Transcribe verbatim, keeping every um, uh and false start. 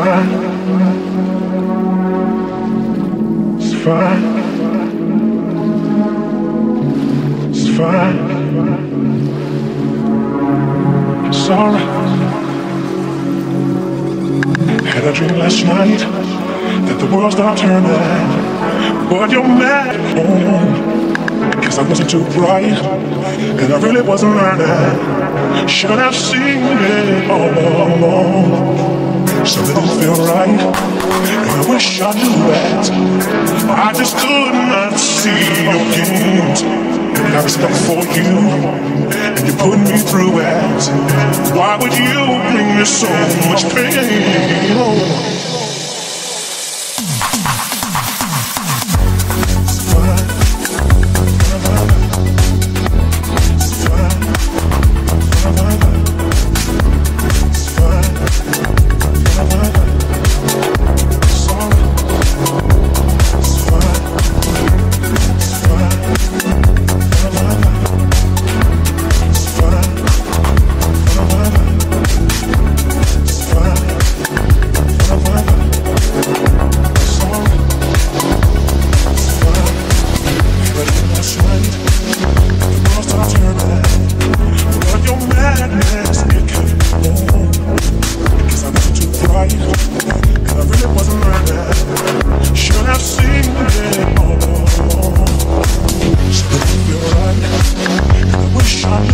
fine. It's fine. It's fine. It's alright. Had a dream last night that the world stopped turning, but you're mad at home. Cause I wasn't too bright, and I really wasn't learning. Should have seen it all along. Something didn't feel right, and I wish I knew that. I just could not see your games. And I respect for you, and you put me through it. Why would you bring me so much pain? Oh. Shut